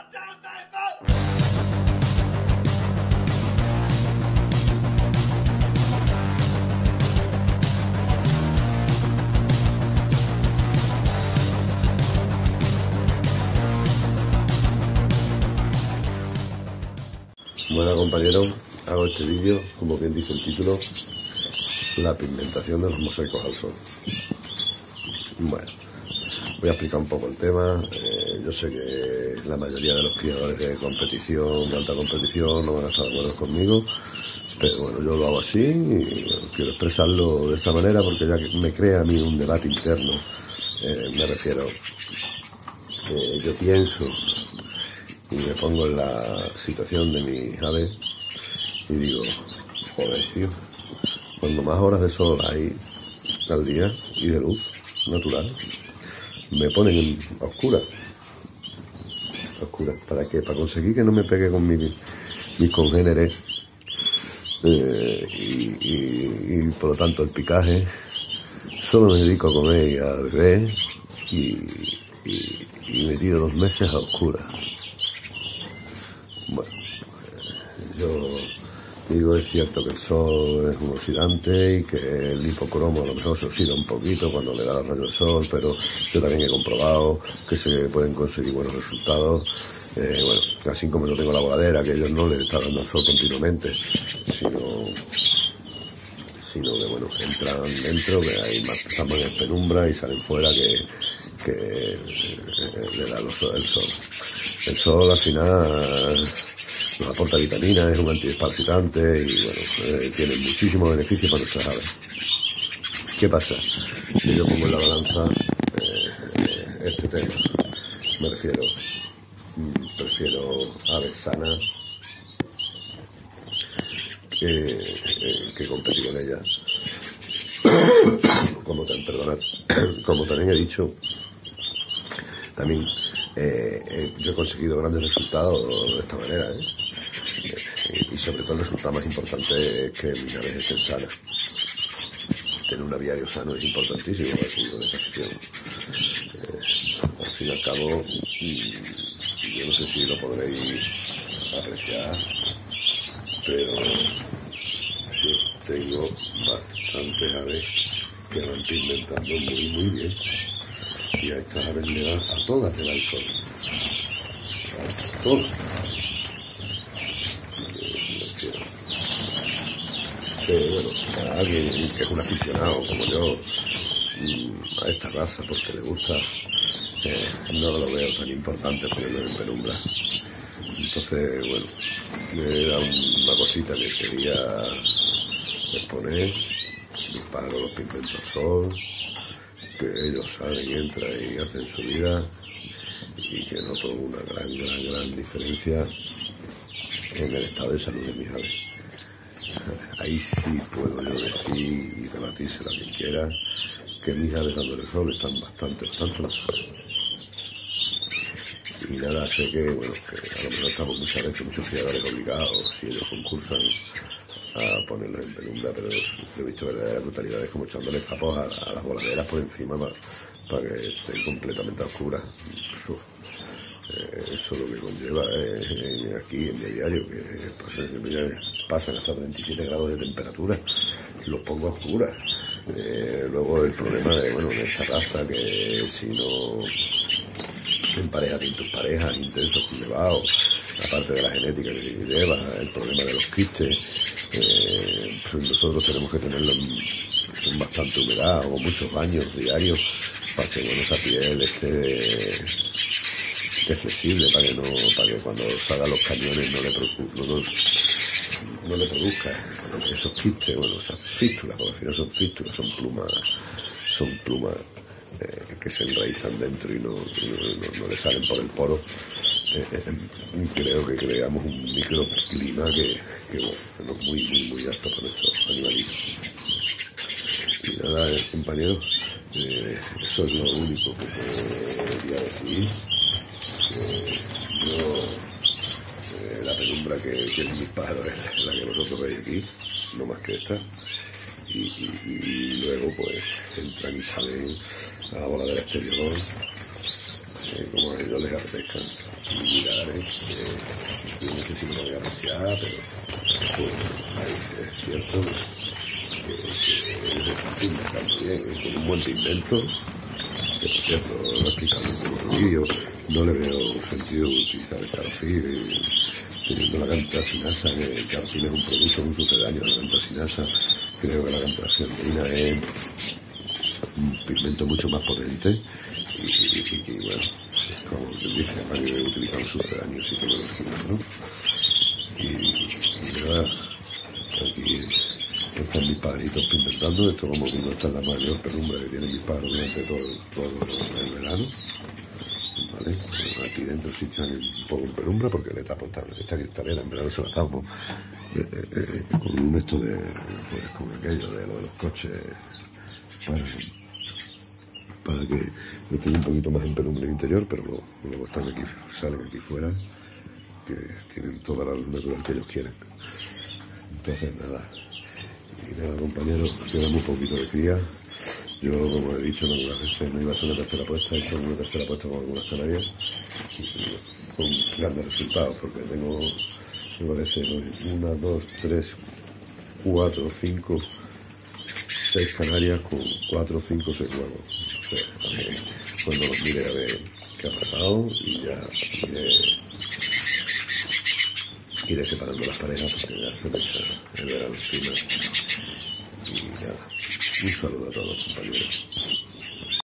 Bueno, compañeros, hago este vídeo, como bien dice el título, la pigmentación de los mosaicos al sol. Bueno, voy a explicar un poco el tema. Yo sé que la mayoría de los criadores de competición, de alta competición, no van a estar de acuerdo conmigo, pero bueno, yo lo hago así y bueno, quiero expresarlo de esta manera porque ya que me crea a mí un debate interno. Me refiero, yo pienso y me pongo en la situación de mis aves y digo, joder, tío, cuando más horas de sol hay al día y de luz natural, me ponen a oscuras. ¿Para qué? Para conseguir que no me pegue con mis congéneres y por lo tanto el picaje. Solo me dedico a comer y a beber y me tiro 2 meses a oscuras. Bueno, yo digo, es cierto que el sol es un oxidante y que el hipocromo a lo mejor se oxida un poquito cuando le da los rayos del sol, pero yo también he comprobado que se pueden conseguir buenos resultados. Bueno, así como yo tengo la voladera, que ellos no les están dando el sol continuamente, sino que bueno, entran dentro, que hay más tamaño en penumbra y salen fuera que le da el sol. El sol al final nos aporta vitaminas, es un antiesparcitante y bueno, tiene muchísimos beneficios para nuestras aves. ¿Qué pasa? Si yo pongo en la balanza este tema, me refiero, prefiero aves sanas que competir con ellas. Como también he dicho, también yo he conseguido grandes resultados de esta manera, y sobre todo el resultado más importante es que mis aves estén sanas. Tener un aviario sano es importantísimo para el ciclo de captación. Al fin y al cabo, yo no sé si lo podréis apreciar, pero yo tengo bastantes aves que van pigmentando muy bien. Y a estas aves le dan, a todas le da el sol. A todas. Bueno, a alguien que es un aficionado como yo a esta raza porque le gusta, no lo veo tan importante ponerlo en penumbra. Entonces, bueno, me da una cosita que quería exponer. Disparo los pigmentos al sol, que ellos salen, entran y hacen su vida y que noto una gran diferencia en el estado de salud de mis aves. Ahí sí puedo yo decir y rebatírselo a quien quiera que mis aves dándole sol están bastante mejor. Y nada, sé que, bueno, que a lo mejor estamos muchos criadores obligados si ellos concursan a ponerlos en penumbra, pero yo he visto verdaderas brutalidades como echándole capos a las voladeras por encima para que estén completamente a oscuras. Eso lo que conlleva aquí en mi diario, que pasan hasta 37 grados de temperatura, los pongo a oscuras. Luego el problema de esta raza, que si no empareja con tus parejas, intensos con nevados, aparte de la genética que lleva, el problema de los quistes, pues nosotros tenemos que tenerlo en bastante humedad o muchos baños diarios para que esa piel esté flexible, para que cuando salgan los cañones no le produzca esos quistes, esas fístulas, porque al final son fístulas, son plumas que se enraizan dentro y no le salen por el poro. Creo que creamos un microclima que es muy apto para nuestros animalitos. Y nada, compañeros, eso es lo único que quería decir. La penumbra que tienen mis pájaros es la que vosotros veis aquí, no más que esta. Y luego pues entran y salen a la voladera exterior como a ellos les apetezcan. Y miraré, yo no sé si me lo voy a apreciar, pero es cierto que es inventando bien, con un buen pigmento, que por cierto, lo he explicado en otro vídeo, no le veo sentido utilizar el carofil, teniendo la cantasinasa, que el carofil es un producto muy sucedáneo a la cantasinasa. Creo que la cantasinina es un pigmento mucho más potente y bueno, como quien dice, además que utilizar un sucedáneo sí que lo decimos, ¿no? Y nada, aquí están mis pajaritos pigmentando. Esto como que no está en la mayor penumbra que tienen mis pájaros durante todo el verano, ¿vale? Aquí dentro sí están un poco en penumbra porque le tapo esta cristalera, en verano se la tapo con un esto de, pues, con aquello de lo de los coches, para que estén un poquito más en penumbra interior, pero luego están aquí, salen aquí fuera, que tienen toda la luz natural que ellos quieren. Entonces nada, compañeros, queda muy poquito de cría. Yo, como he dicho algunas veces, no iba a hacer una tercera puesta, he hecho una tercera puesta con algunas canarias con grandes resultados, porque tengo, me parece, 1, 2, 3, 4, 5, 6 canarias con 4, 5, 6 huevos. O sea, cuando los mire a ver qué ha pasado y ya iré separando las parejas porque ya se me echa el verano encima. Y nada, un saludo a todos los compañeros.